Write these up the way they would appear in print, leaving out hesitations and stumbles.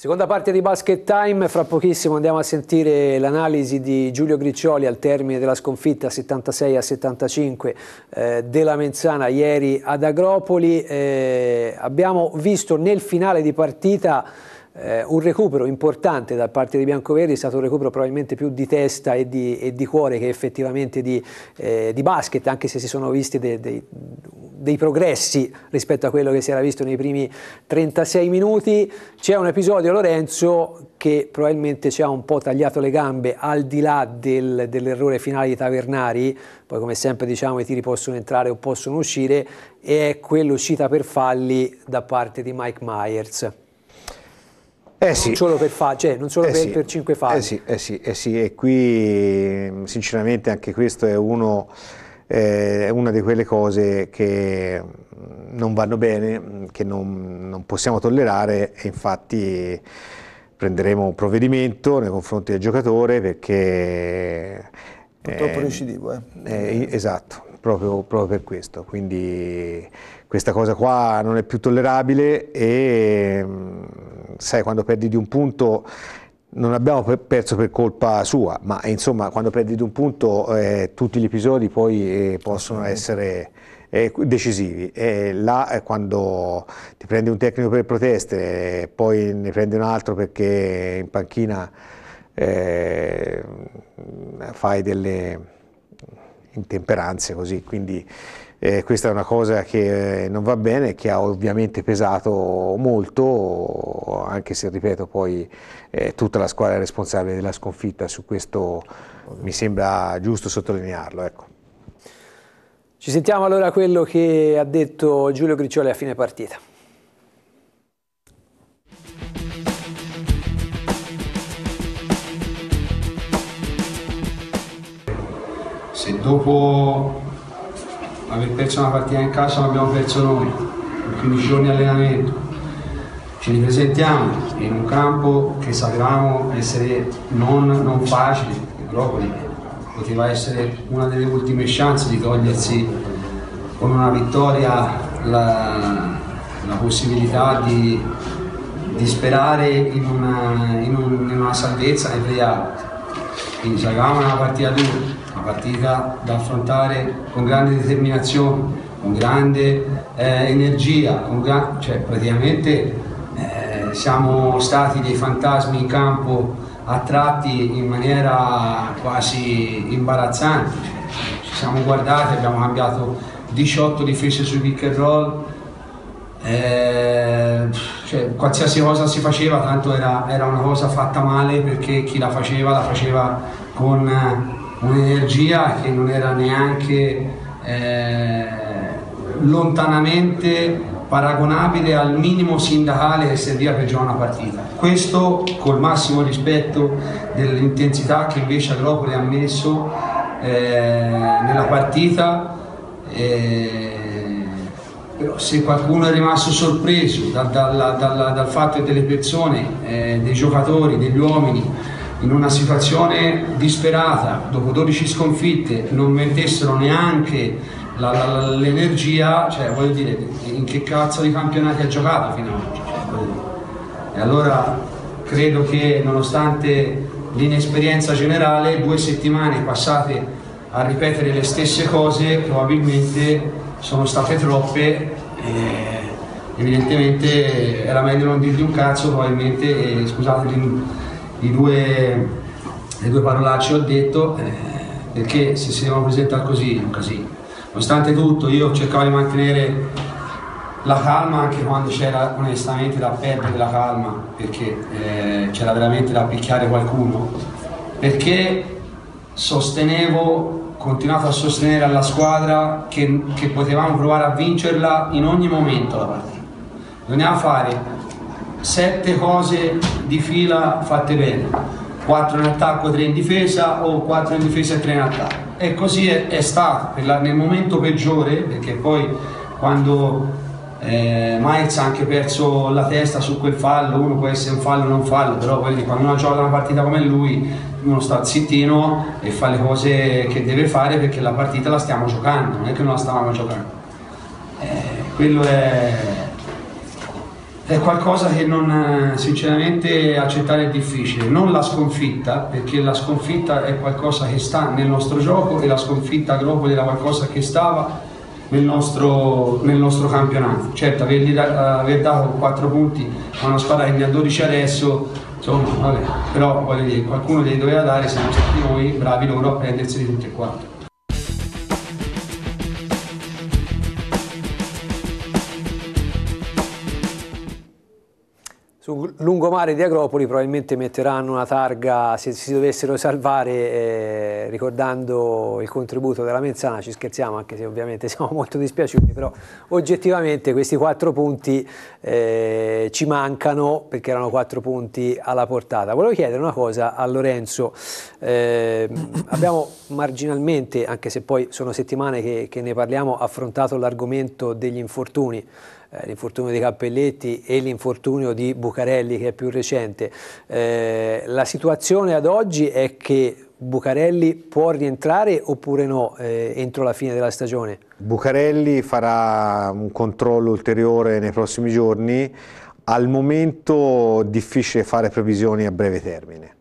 Seconda parte di Basket Time, fra pochissimo andiamo a sentire l'analisi di Giulio Griccioli al termine della sconfitta 76-75 della Menzana ieri ad Agropoli. Abbiamo visto nel finale di partita un recupero importante da parte dei biancoverdi, è stato un recupero probabilmente più di testa e di cuore che effettivamente di basket, anche se si sono visti dei progressi rispetto a quello che si era visto nei primi 36 minuti. C'è un episodio, Lorenzo, che probabilmente ci ha un po' tagliato le gambe, al di là dell'errore finale di Tavernari. Poi, come sempre diciamo, i tiri possono entrare o possono uscire, e è quell'uscita per falli da parte di Mike Myers. Sì. Non solo per 5 falli. Sì, e qui sinceramente anche questo è una di quelle cose che non vanno bene, che non possiamo tollerare, e infatti prenderemo un provvedimento nei confronti del giocatore, perché purtroppo recidivo. Esatto, proprio per questo. Quindi questa cosa qua non è più tollerabile, e sai, quando perdi di un punto, non abbiamo perso per colpa sua, ma insomma quando perdi di un punto tutti gli episodi poi possono essere decisivi, e là quando ti prendi un tecnico per proteste, poi ne prendi un altro perché in panchina fai delle intemperanze così, quindi questa è una cosa che non va bene, che ha ovviamente pesato molto, anche se, ripeto, poi tutta la squadra è responsabile della sconfitta. Su questo mi sembra giusto sottolinearlo, ecco. Ci sentiamo allora quello che ha detto Giulio Griccioli a fine partita. Se dopo aver perso una partita in casa l'abbiamo perso noi, in 15 giorni di allenamento, ci ripresentiamo in un campo che sapevamo essere non facile, Agropoli poteva essere una delle ultime chance di togliersi con una vittoria la possibilità di sperare in una salvezza nei play-out. Quindi sapevamo una partita dura, una partita da affrontare con grande determinazione, con grande energia, cioè praticamente siamo stati dei fantasmi in campo, attratti in maniera quasi imbarazzante. Ci siamo guardati, abbiamo cambiato 18 difese sui pick and roll, cioè, qualsiasi cosa si faceva tanto era una cosa fatta male, perché chi la faceva con un'energia che non era neanche lontanamente paragonabile al minimo sindacale che serviva per giocare una partita. Questo col massimo rispetto dell'intensità che invece Agropoli ha messo nella partita. Però se qualcuno è rimasto sorpreso dal fatto che delle persone, dei giocatori, degli uomini, in una situazione disperata, dopo 12 sconfitte, non mettessero neanche l'energia, cioè voglio dire, in che cazzo di campionati ha giocato fino ad oggi? E allora credo che, nonostante l'inesperienza generale, 2 settimane passate a ripetere le stesse cose probabilmente sono state troppe. Evidentemente era meglio non dirgli un cazzo, probabilmente, scusate le due parolacce ho detto, perché se si devono presentare così è un casino. Nonostante tutto io cercavo di mantenere la calma, anche quando c'era onestamente da perdere la calma, perché c'era veramente da picchiare qualcuno, perché continuato a sostenere alla squadra che potevamo provare a vincerla in ogni momento la partita. Bisognava fare 7 cose di fila fatte bene, 4 in attacco, 3 in difesa, o 4 in difesa e 3 in attacco, e così è stato nel momento peggiore, perché poi quando Myers ha anche perso la testa su quel fallo, uno può essere un fallo o non fallo, però poi quando uno gioca una partita come lui, uno sta zittino e fa le cose che deve fare, perché la partita la stiamo giocando, non è che non la stavamo giocando. Quello è è qualcosa che non, sinceramente accettare è difficile, non la sconfitta, perché la sconfitta è qualcosa che sta nel nostro gioco e la sconfitta a Agropoli era qualcosa che stava nel nostro campionato. Certo, aver dato 4 punti a una squadra che ne ha 12 adesso, insomma, vabbè, però voglio dire, qualcuno li doveva dare, siamo stati noi bravi loro a prenderseli tutti e 4. Sul lungomare di Agropoli probabilmente metteranno una targa, se si dovessero salvare, ricordando il contributo della Menzana. Ci scherziamo, anche se ovviamente siamo molto dispiaciuti, però oggettivamente questi 4 punti ci mancano, perché erano 4 punti alla portata. Volevo chiedere una cosa a Lorenzo. Abbiamo marginalmente, anche se poi sono settimane che ne parliamo, affrontato l'argomento degli infortuni. L'infortunio di Cappelletti e l'infortunio di Bucarelli, che è più recente. La situazione ad oggi è che Bucarelli può rientrare oppure no entro la fine della stagione? Bucarelli farà un controllo ulteriore nei prossimi giorni. Al momento è difficile fare previsioni a breve termine,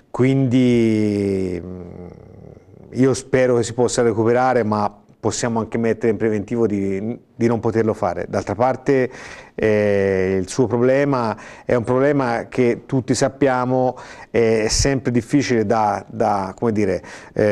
quindi io spero che si possa recuperare, ma possiamo anche mettere in preventivo di non poterlo fare. D'altra parte il suo problema è un problema che tutti sappiamo è sempre difficile da come dire,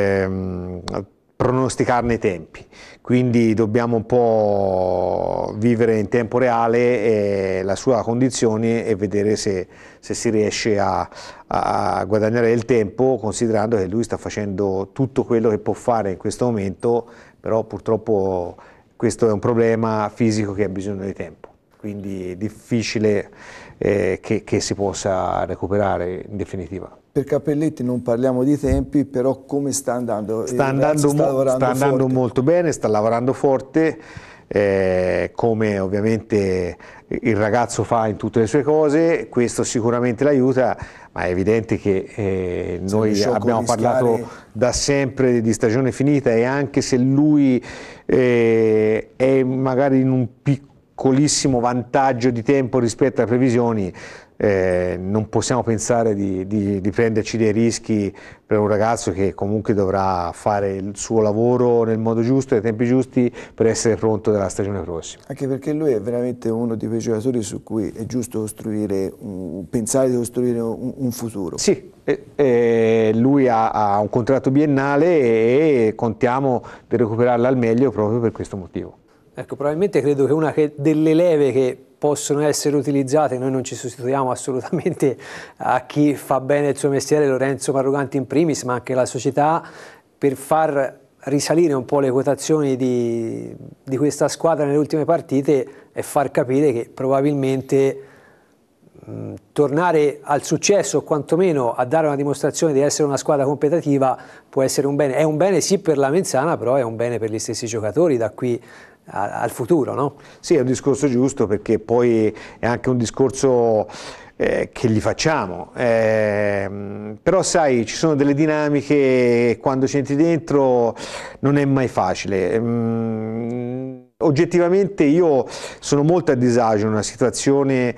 pronosticarne i tempi, quindi dobbiamo un po' vivere in tempo reale la sua condizione e vedere se si riesce a guadagnare il tempo, considerando che lui sta facendo tutto quello che può fare in questo momento, però purtroppo questo è un problema fisico che ha bisogno di tempo, quindi è difficile che si possa recuperare in definitiva. Per Cappelletti non parliamo di tempi, però come sta andando? Sta andando molto bene, sta lavorando forte, come ovviamente il ragazzo fa in tutte le sue cose. Questo sicuramente l'aiuta, ma è evidente che noi abbiamo parlato da sempre di stagione finita, e anche se lui è magari in un piccolissimo vantaggio di tempo rispetto alle previsioni, non possiamo pensare di prenderci dei rischi per un ragazzo che comunque dovrà fare il suo lavoro nel modo giusto, ai tempi giusti, per essere pronto della stagione prossima. Anche perché lui è veramente uno di quei giocatori su cui è giusto costruire, pensare di costruire un futuro. Sì, lui ha un contratto biennale e contiamo di recuperarlo al meglio proprio per questo motivo. Ecco, probabilmente credo che una delle leve che possono essere utilizzate, noi non ci sostituiamo assolutamente a chi fa bene il suo mestiere, Lorenzo Marruganti in primis, ma anche la società, per far risalire un po' le quotazioni di questa squadra nelle ultime partite, e far capire che probabilmente tornare al successo, o quantomeno a dare una dimostrazione di essere una squadra competitiva, può essere un bene. È un bene sì per la Menzana, però è un bene per gli stessi giocatori da qui al futuro, no? Sì, è un discorso giusto, perché poi è anche un discorso che gli facciamo, però sai, ci sono delle dinamiche, quando ci entri dentro non è mai facile. Oggettivamente io sono molto a disagio in una situazione.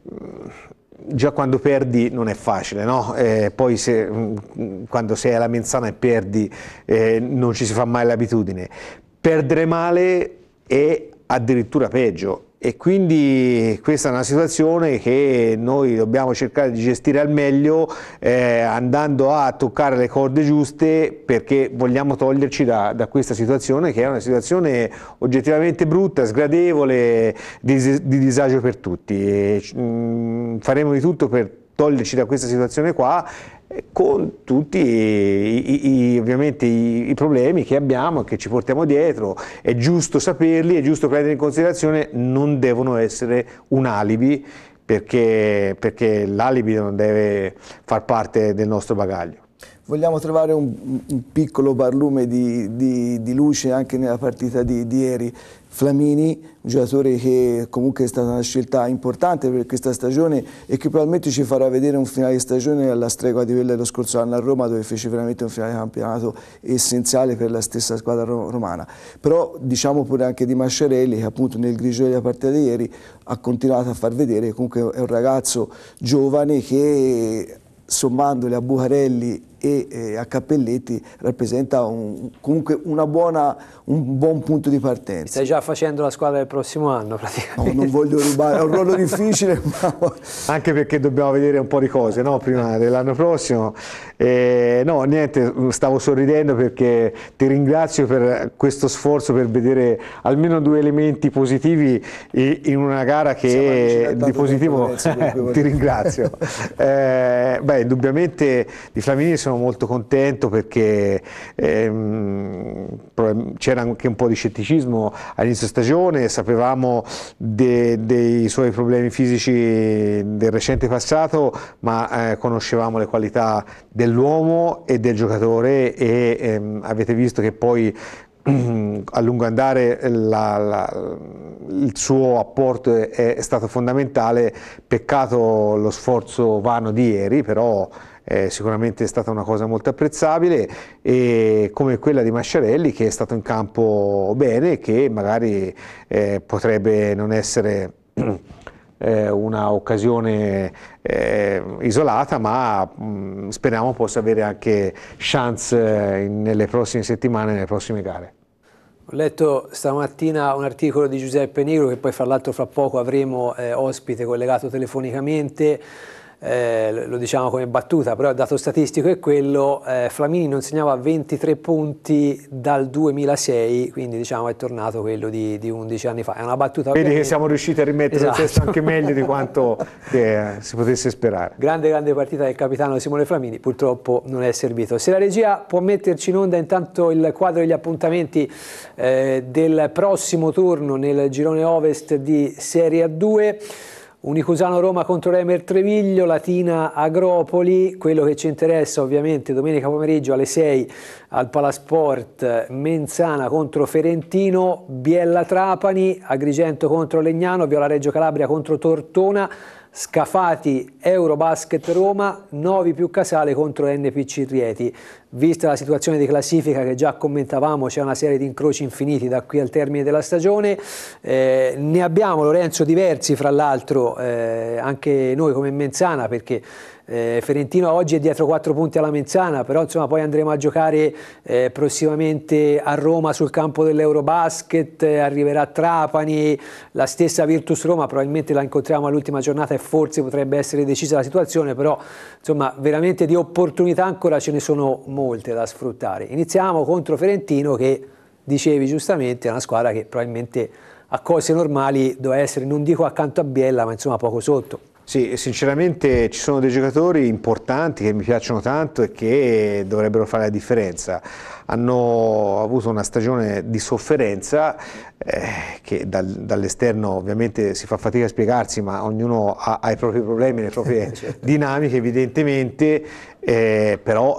Già quando perdi non è facile, no? Poi quando sei alla Menzana e perdi non ci si fa mai l'abitudine. Perdere male è addirittura peggio, e quindi questa è una situazione che noi dobbiamo cercare di gestire al meglio, andando a toccare le corde giuste, perché vogliamo toglierci da questa situazione, che è una situazione oggettivamente brutta, sgradevole, di disagio per tutti. Faremo di tutto per toglierci da questa situazione qua, con tutti ovviamente i problemi che abbiamo e che ci portiamo dietro. È giusto saperli, è giusto prendere in considerazione, non devono essere un alibi, perché l'alibi non deve far parte del nostro bagaglio. vogliamo trovare un piccolo barlume di luce anche nella partita di ieri. Flamini, un giocatore che comunque è stata una scelta importante per questa stagione e che probabilmente ci farà vedere un finale di stagione alla stregua di quello dello scorso anno a Roma, dove fece veramente un finale di campionato essenziale per la stessa squadra romana. Però diciamo pure anche di Masciarelli, che appunto nel grigio della partita di ieri ha continuato a far vedere che comunque è un ragazzo giovane che, sommandole a Bucarelli e a Cappelletti, rappresenta comunque un buon punto di partenza. Stai già facendo la squadra del prossimo anno praticamente. No, non voglio rubare, è un ruolo difficile. Ma... Anche perché dobbiamo vedere un po' di cose, no? Prima dell'anno prossimo. No, niente, stavo sorridendo perché ti ringrazio per questo sforzo per vedere almeno 2 elementi positivi in una gara che di positivo ti ringrazio. Beh, indubbiamente di Flamini sono molto contento perché c'era anche un po' di scetticismo all'inizio stagione, sapevamo dei suoi problemi fisici del recente passato, ma conoscevamo le qualità dell'uomo e del giocatore e avete visto che poi a lungo andare il suo apporto è stato fondamentale. Peccato lo sforzo vano di ieri, però sicuramente è stata una cosa molto apprezzabile, e come quella di Masciarelli, che è stato in campo bene, che magari potrebbe non essere una occasione isolata, ma speriamo possa avere anche chance nelle prossime settimane, nelle prossime gare. Ho letto stamattina un articolo di Giuseppe Nigro, che poi fra l'altro fra poco avremo ospite collegato telefonicamente. Lo diciamo come battuta, però il dato statistico è quello: Flamini non segnava 23 punti dal 2006, quindi diciamo è tornato quello di 11 anni fa. È una battuta. Vedi ovviamente. Che siamo riusciti a rimettere il testo anche meglio di quanto si potesse sperare. Grande partita del capitano Simone Flamini, purtroppo non è servito. Se la regia può metterci in onda intanto il quadro degli appuntamenti del prossimo turno nel girone ovest di Serie A2. Unicusano Roma contro Remer Treviglio, Latina Agropoli. Quello che ci interessa ovviamente domenica pomeriggio alle 6 al Palasport, Menzana contro Ferentino, Biella Trapani, Agrigento contro Legnano, Viola Reggio Calabria contro Tortona, Scafati Eurobasket Roma, Novi più Casale contro NPC Rieti. Vista la situazione di classifica che già commentavamo, c'è una serie di incroci infiniti da qui al termine della stagione. Ne abbiamo, Lorenzo, diversi fra l'altro, anche noi come Menzana, perché Ferentino oggi è dietro 4 punti alla Menzana, però insomma poi andremo a giocare prossimamente a Roma sul campo dell'Eurobasket, arriverà Trapani, la stessa Virtus Roma probabilmente la incontriamo all'ultima giornata e forse potrebbe essere decisa la situazione, però insomma veramente di opportunità ancora ce ne sono molte da sfruttare. Iniziamo contro Ferentino, che dicevi giustamente è una squadra che probabilmente a cose normali doveva essere, non dico accanto a Biella, ma insomma poco sotto. Sì, sinceramente ci sono dei giocatori importanti che mi piacciono tanto e che dovrebbero fare la differenza. Hanno avuto una stagione di sofferenza che dall'esterno ovviamente si fa fatica a spiegarsi, ma ognuno ha i propri problemi, le proprie dinamiche evidentemente, però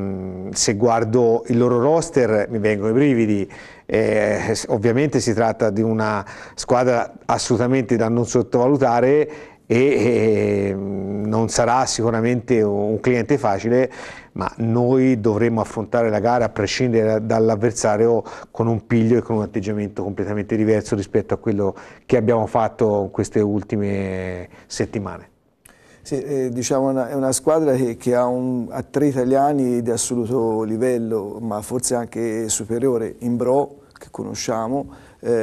se guardo il loro roster mi vengono i brividi. Ovviamente si tratta di una squadra assolutamente da non sottovalutare e non sarà sicuramente un cliente facile, ma noi dovremo affrontare la gara a prescindere dall'avversario con un piglio e con un atteggiamento completamente diverso rispetto a quello che abbiamo fatto in queste ultime settimane. Sì, diciamo è una squadra che ha 3 italiani di assoluto livello, ma forse anche superiore: Imbro, che conosciamo,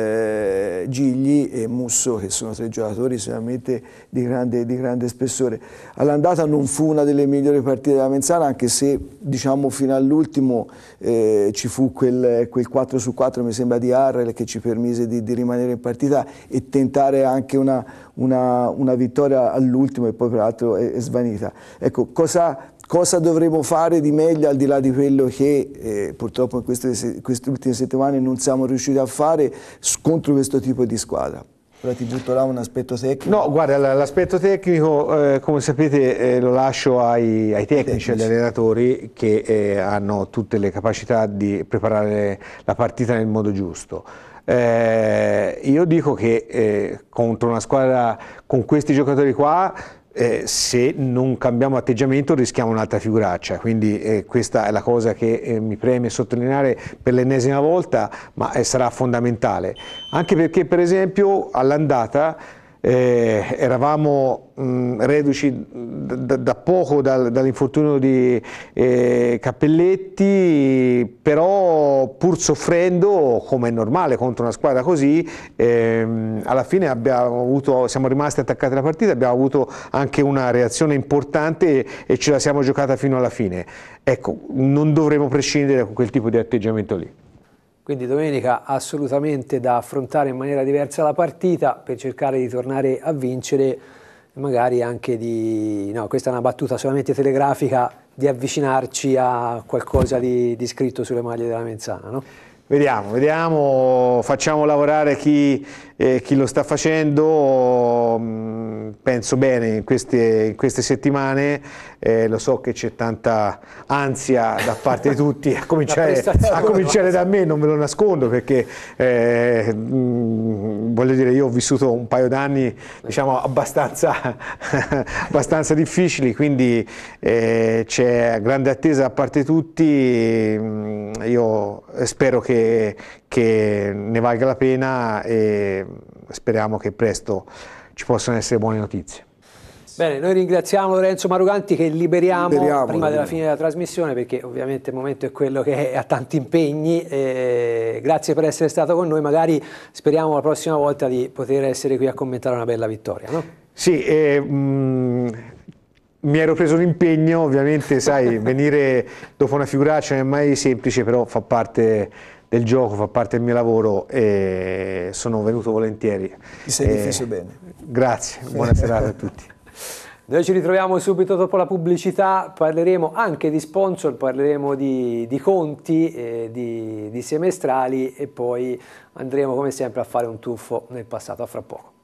Gigli e Musso, che sono 3 giocatori sicuramente di grande spessore. All'andata non fu una delle migliori partite della Menzana, anche se diciamo fino all'ultimo ci fu quel 4-4 mi sembra di Harrell che ci permise di rimanere in partita e tentare anche una vittoria all'ultimo, e poi peraltro è svanita. Ecco, cosa dovremo fare di meglio, al di là di quello che purtroppo in queste ultime settimane non siamo riusciti a fare contro questo tipo di squadra? Però ti butto là un aspetto tecnico. No, guarda, l'aspetto tecnico, come sapete, lo lascio ai tecnici, agli allenatori che hanno tutte le capacità di preparare la partita nel modo giusto. Io dico che contro una squadra con questi giocatori qua, se non cambiamo atteggiamento rischiamo un'altra figuraccia, quindi questa è la cosa che mi preme sottolineare per l'ennesima volta, ma sarà fondamentale, anche perché per esempio all'andata eravamo reduci da poco dall'infortunio di Cappelletti, però pur soffrendo, come è normale contro una squadra così, alla fine siamo rimasti attaccati alla partita, abbiamo avuto anche una reazione importante e ce la siamo giocata fino alla fine. Ecco, non dovremo prescindere da quel tipo di atteggiamento lì. Quindi domenica assolutamente da affrontare in maniera diversa la partita per cercare di tornare a vincere e magari anche no, questa è una battuta solamente telegrafica, di avvicinarci a qualcosa di scritto sulle maglie della Menzana, no? Vediamo, facciamo lavorare chi lo sta facendo, penso bene in queste settimane, lo so che c'è tanta ansia da parte di tutti, a cominciare da me, non ve lo nascondo, perché voglio dire, io ho vissuto un paio d'anni diciamo abbastanza difficili, quindi c'è grande attesa da parte di tutti, io spero che ne valga la pena e speriamo che presto ci possano essere buone notizie. Bene, noi ringraziamo Lorenzo Maruganti che liberiamo prima della fine della trasmissione, perché ovviamente il momento è quello che ha tanti impegni. Grazie per essere stato con noi, magari speriamo la prossima volta di poter essere qui a commentare una bella vittoria, no? Sì, mi ero preso l'impegno, ovviamente sai, venire dopo una figuraccia non è mai semplice, però fa parte del gioco, fa parte del mio lavoro e sono venuto volentieri. Ti sei difeso bene. Grazie, buona serata a tutti. Noi ci ritroviamo subito dopo la pubblicità, parleremo anche di sponsor, parleremo di conti, di semestrali e poi andremo come sempre a fare un tuffo nel passato. A fra poco.